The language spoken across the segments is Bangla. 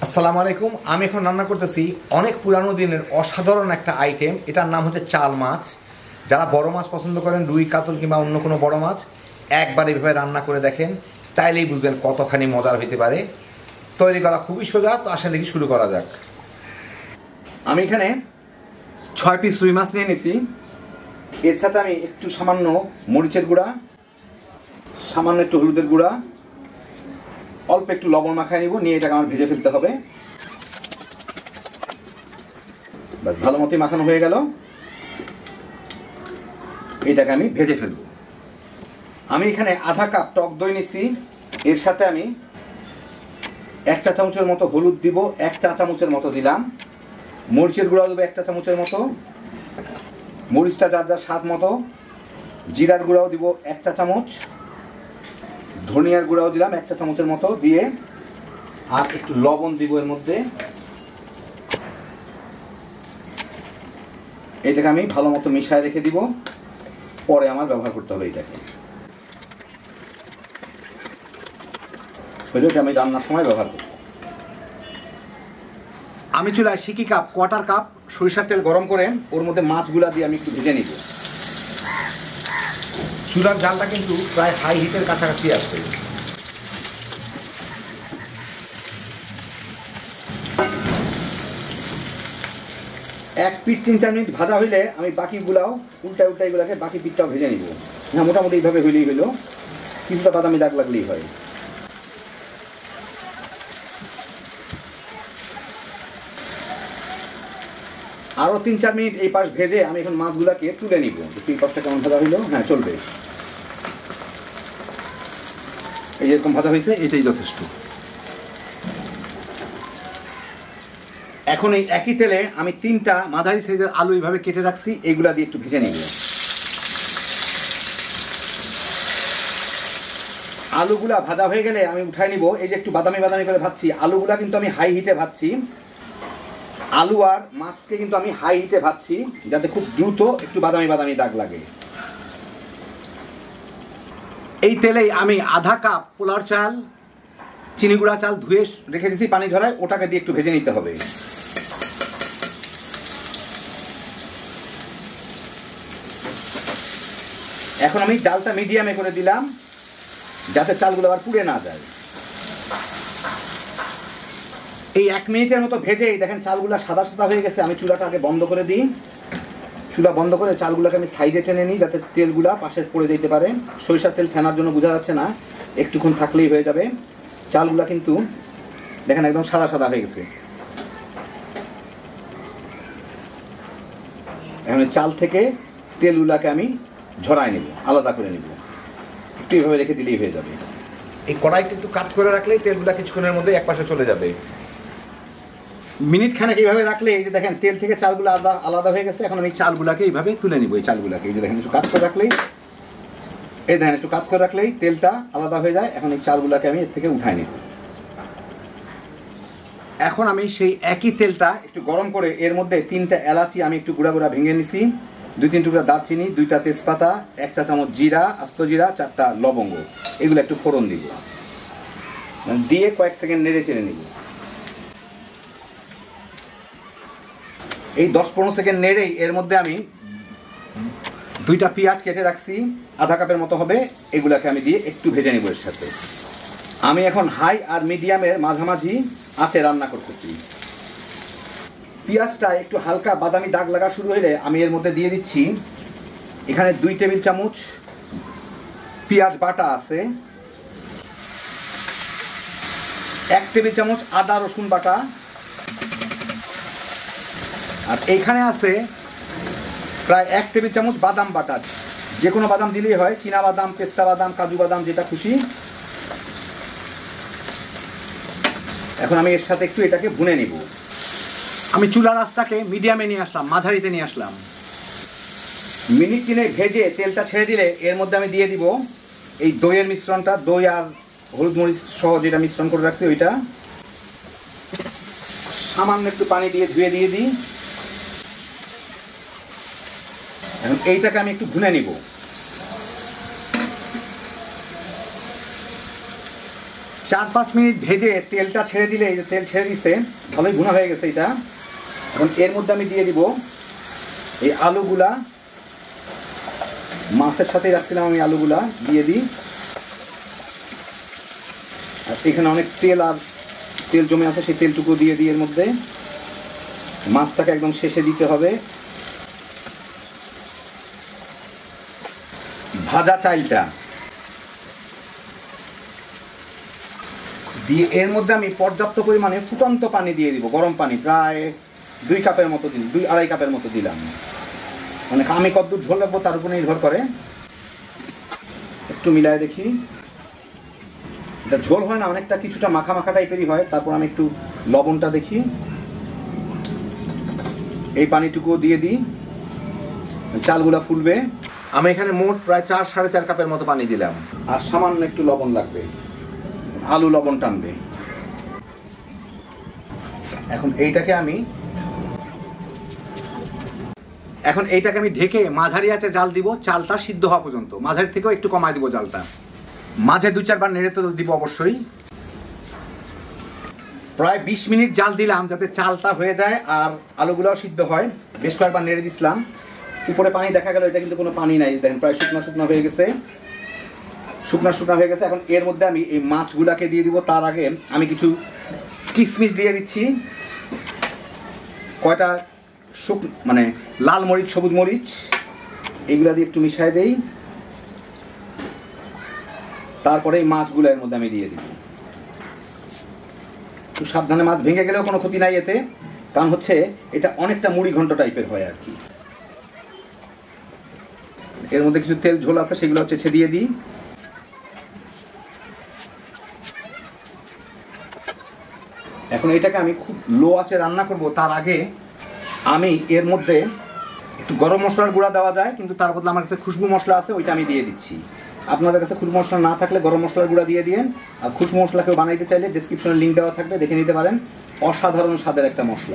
আসসালামু আলাইকুম। আমি এখন রান্না করতেছি অনেক পুরানো দিনের অসাধারণ একটা আইটেম। এটার নাম হচ্ছে চাল মাছ। যারা বড় মাছ পছন্দ করেন, রুই, কাতল কিংবা অন্য কোনো বড় মাছ, একবার এভাবে রান্না করে দেখেন, তাইলেই বুঝবেন কতখানি মজার হইতে পারে। তৈরি করা খুবই সোজা, তো আসলে কি শুরু করা যাক। আমি এখানে 6 পিস রুই মাছ নিয়ে নিছি। এর সাথে আমি একটু সামান্য মরিচের গুঁড়া, সামান্য একটু হলুদের গুঁড়া, অল্প একটু লবণ মাখায় নিব, নিয়ে এটাকে আমার ভেজে ফেলতে হবে। বাস, ভালো মতোই মাখানো হয়ে গেল। এটাকে আমি ভেজে ফেলব। আমি এখানে আধা কাপ টক দই নিচ্ছি। এর সাথে আমি 1 চা চামচের মতো হলুদ দিব, 1 চা চামচের মতো দিলাম। মরিচের গুঁড়া দেবো 1 চা চামচের মতো, মরিচটা যার যার স্বাদ মতো। জিরার গুঁড়াও দিব 1 চা চামচ, ধনিয়ার গুঁড়াও দিলাম 1 চা চামচের মতো দিয়ে, আর একটু লবণ দিব এর মধ্যে। এটাকে আমি ভালো মতো মিশিয়ে রেখে দিব, পরে আমার ব্যবহার করতে হবে। এটাকে আমি রান্নার সময় ব্যবহার করব। আমি চুলায় সিকি কাপ, কোয়ার্টার কাপ সরিষার তেল গরম করে ওর মধ্যে মাছগুলা দিয়ে আমি একটু ভেজে নিব। চুলার জালটা কিন্তু প্রায় হাই হিটের কাছাকাছি আছে। এক পিঠ 3-4 মিনিট ভাজা হইলে আমি বাকিগুলাও উল্টা এগুলাকে বাকি পিঠটাও ভেজে নিব। হ্যাঁ, মোটামুটি এইভাবে হইলেই হইলো, কিছুটা বাদামি দাগ লাগলেই হয়। আরও 3-4 মিনিট এই পাশ ভেজে আমি এখন মাছগুলাকে তুলে নিব। এই পাশটা কেমন ভাজা হইলো? হ্যাঁ, চলবে। এই যেরকম ভাজা হয়েছে এটাই যথেষ্ট। এখন এই একই তেলে আমি 3টা মাঝারি সাইজের আলু এইভাবে কেটে রাখছি, এইগুলা দিয়ে একটু ভেজে নিব। আলুগুলা ভাজা হয়ে গেলে আমি উঠাই নিব। এই যে একটু বাদামি করে ভাজছি, আলুগুলা কিন্তু আমি হাই হিটে ভাজছি। আলু আর মাছকে কিন্তু আমি হাই হিটে ভাজছি, যাতে খুব দ্রুত একটু বাদামি দাগ লাগে। এই তেলেই আমি আধা কাপ পোলার চাল, চিনি গুঁড়া চাল ধুয়ে রেখে দিয়েছি পানি ঝরায়, ওটাকে দিয়ে একটু ভেজে নিতে হবে। এখন আমি চালটা মিডিয়ামে করে দিলাম, যাতে চালগুলো আবার পুড়ে না যায়। এই 1 মিনিটের মতো ভেজেই দেখেন চালগুলো সাদা হয়ে গেছে। আমি চুলাটা আগে বন্ধ করে দিই। চুলা বন্ধ করে চালগুলোকে আমি সাইডে টেনে নিই, যাতে তেলগুলা পাশে পড়ে যেতে পারে। সরিষার তেল ফেনার জন্য বোঝা যাচ্ছে না, একটুক্ষণ থাকলেই হয়ে যাবে। চালগুলা কিন্তু দেখেন একদম সাদা হয়ে গেছে। এখন চাল থেকে তেলগুলাকে আমি ঝরাই নেব, আলাদা করে নেব। একটু এইভাবে রেখে দিলেই হয়ে যাবে। এই কড়াইটা একটু কাট করে রাখলেই তেলগুলা কিছুক্ষণের মধ্যে এক পাশে চলে যাবে। মিনিট খানেক এইভাবে রাখলে এই যে দেখেন তেল থেকে চালগুলো আলাদা হয়ে গেছে। এখন আমি চালগুলাকে এইভাবে তুলে নিব। এই চালগুলাকে এই যে দেখেন একটু কাট করে রাখলেই, এই দেখেন একটু কাট করে রাখলেই তেলটা আলাদা হয়ে যায়। এখন এই চালগুলাকে আমি এর থেকে উঠাই নিব। এখন আমি সেই একই তেলটা একটু গরম করে এর মধ্যে 3টা এলাচি আমি একটু গুঁড়া ভেঙে নিছি, 2-3 টুকরা দারচিনি, 2টা তেজপাতা, 1 চা চামচ জিরা, আস্ত জিরা, 4টা লবঙ্গ, এগুলো একটু ফোড়ন দিব। দিয়ে কয়েক সেকেন্ড নেড়ে চেড়ে নিব। এই 10-15 সেকেন্ড নেড়েই এর মধ্যে আমি 2টা পেঁয়াজ কেটে রাখছি, আধা কাপের মতো হবে, এগুলাকে আমি দিয়ে একটু ভেজে নিব এর সাথে। আমি এখন হাই আর মিডিয়ামের মাঝামাঝি আঁচে রান্না করতেছি। পেঁয়াজটা একটু হালকা বাদামি দাগ লাগা শুরু হলে আমি এর মধ্যে দিয়ে দিচ্ছি, এখানে 2 টেবিল চামচ পেঁয়াজ বাটা আছে, 1 টেবিল চামচ আদা রসুন বাটা, আর এইখানে আছে প্রায় 1 টেবিল চামচ বাদাম বাটা। যে কোনো বাদাম দিলেই হয়, চীনা বাদাম, পেস্তা বাদাম, কাজু বাদাম, যেটা খুশি। এখন আমি এর সাথে একটু এটাকে ভুনে নিব। আমি চুলার আঁচটাকে মিডিয়ামে নিয়ে আসলাম, মাঝারিতে নিয়ে আসলাম। মিনিট 3 ভেজে তেলটা ছেড়ে দিলে এর মধ্যে আমি দিয়ে দিব এই দইয়ের মিশ্রণটা, দই আর হলুদ মরিচ সহ যেটা মিশ্রণ করে রাখছি ওইটা। সামান্য একটু পানি দিয়ে ধুয়ে দিয়ে দিই। এখন এইটাকে আমি একটু ভুনে নিব। 4-5 মিনিট ভেজে তেলটা ছেড়ে দিলে, এই যে তেল ছেড়ে দিচ্ছে, ভালোই ভুনা হয়ে গেছে এটা। এখন এর মধ্যে আমি দিয়ে দিব এই আলুগুলা, মাছের সাথেই রাখছিলাম আমি, আলুগুলা দিয়ে দিই। আর এখানে অনেক তেল জমে আছে, সেই তেলটুকু দিয়ে দিই এর মধ্যে। মাছটাকে একদম শেষে দিতে হবে। ভাজা চালটা দিয়ে এর মধ্যে আমি পর্যাপ্ত পরিমাণে ফুটন্ত পানি দিয়ে দিব, গরম পানি, প্রায় 2 কাপের মতো দিন, 2-2.5 কাপের মতো দিলাম। মানে আমি কতদূর ঝোল রাখবো তার উপর নির্ভর করে। একটু মিলায় দেখি, এটা ঝোল হয় না, অনেকটা কিছুটা মাখা মাখা টাইপেরই হয়। তারপর আমি একটু লবণটা দেখি, এই পানিটুকু দিয়ে দিই, চালগুলা ফুলবে। আমি এখানে মোট প্রায় 4-4.5 কাপের মতো পানি দিলাম। আর সামান্য একটু লবণ লাগবে, আলু লবণ টানবে। এখন এইটাকে আমি ঢেকে মাঝারি আঁচে জাল দিব, চালটা সিদ্ধ হওয়া পর্যন্ত। মাঝারি থেকেও একটু কমায় দিব জালটা। মাঝে 2-4 বার নেড়ে তো দিব অবশ্যই। প্রায় 20 মিনিট জাল দিলাম যাতে চালটা হয়ে যায় আর আলুগুলোও সিদ্ধ হয়। বেশ কয়েকবার নেড়ে দিছিলাম। উপরে পানি দেখা গেল, এটা কিন্তু কোনো পানি নাই, দেখেন প্রায় শুকনো শুকনো হয়ে গেছে, শুকনো শুকনো হয়ে গেছে। এখন এর মধ্যে আমি এই মাছগুলাকে দিয়ে দিব। তার আগে আমি কিছু কিশমিশ দিয়ে দিচ্ছি, কয়টা মানে লাল মরিচ, সবুজ মরিচ, এইগুলা দিয়ে একটু মিশাই দেই। তারপরে এই মাছগুলো এর মধ্যে আমি দিয়ে দিব। একটু সাবধানে, মাছ ভেঙে গেলেও কোনো ক্ষতি নাই এতে, কারণ হচ্ছে এটা অনেকটা মুড়ি ঘন্ট টাইপের হয় আর কি। এর মধ্যে কিছু তেল ঝোল আছে, সেগুলো হচ্ছে দিয়ে দিই। এখন এটাকে আমি খুব লো আঁচে রান্না করব। তার আগে আমি এর মধ্যে একটু গরম মশলার গুঁড়া দেওয়া যায়, কিন্তু তার বদলে আমার কাছে খুশবু মশলা আছে, ওইটা আমি দিয়ে দিচ্ছি। আপনাদের কাছে খুশবু মশলা না থাকলে গরম মশলার গুঁড়া দিয়ে দিন। আর খুশবু মশলা কেউ বানাইতে চাইলে ডেসক্রিপশনে লিঙ্ক দেওয়া থাকবে, দেখে নিতে পারেন। অসাধারণ স্বাদের একটা মশলা।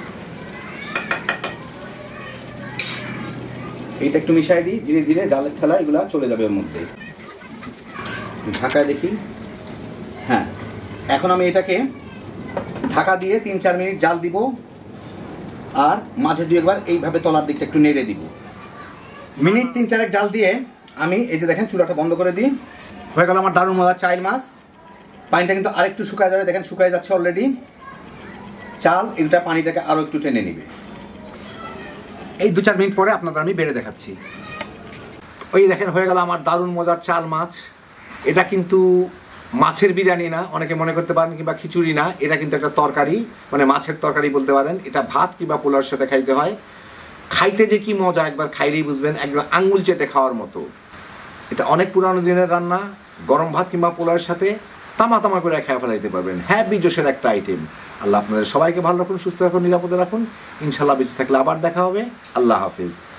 এইটা একটু মিশাই দিই, ধীরে ধীরে জালের ঠেলা এগুলা চলে যাবে এর মধ্যে। ঢাকায় দেখি, হ্যাঁ। এখন আমি এটাকে ঢাকা দিয়ে 3-4 মিনিট জাল দিব। আর মাঝে 2-1 বার এইভাবে তলার দিকটা একটু নেড়ে দিব। মিনিট 3-4 জাল দিয়ে আমি এই যে দেখেন চুলাটা বন্ধ করে দিই। হয়ে গেল আমার দারুণ মজার চাল মাছ। পানিটা কিন্তু আরেকটু শুকায় যাবে, দেখেন শুকায় যাচ্ছে অলরেডি। চাল এটা পানিটাকে আরও একটু টেনে নিবে। এই 2-4 মিনিট পরে আপনাদের আমি বেড়ে দেখাচ্ছি। ওই দেখেন হয়ে গেল আমার দারুণ মজার চাল মাছ। এটা কিন্তু মাছের বিরিয়ানি না, অনেকে মনে করতে পারেন, কিংবা খিচুড়ি না। এটা কিন্তু একটা তরকারি, মানে মাছের তরকারি বলতে পারেন। এটা ভাত কিংবা পোলাওর সাথে খাইতে হয়। খাইতে যে কি মজা, একবার খাইলেই বুঝবেন, একদম আঙ্গুল চেটে খাওয়ার মতো। এটা অনেক পুরানো দিনের রান্না, গরম ভাত কিংবা পোলাওর সাথে তামা তামা করে খেয়ে ফেলাইতে পারবেন। হ্যাপি জোশের একটা আইটেম। আল্লাহ আপনাদের সবাইকে ভালো রাখুন, সুস্থ রাখুন, নিরাপদে রাখুন। ইনশাল্লাহ বেঁচে থাকলে আবার দেখা হবে। আল্লাহ হাফিজ।